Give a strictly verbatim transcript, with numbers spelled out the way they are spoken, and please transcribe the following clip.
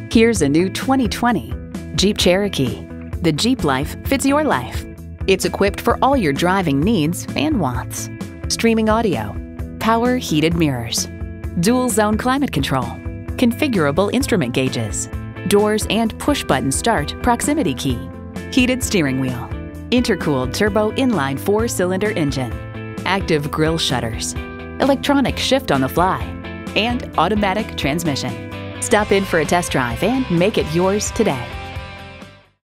Here's a new twenty twenty Jeep Cherokee. The Jeep life fits your life. It's equipped for all your driving needs and wants. Streaming audio, power heated mirrors, dual zone climate control, configurable instrument gauges, doors and push-button start proximity key, heated steering wheel, intercooled turbo inline four-cylinder engine, active grille shutters, electronic shift on the fly, and automatic transmission. Stop in for a test drive and make it yours today.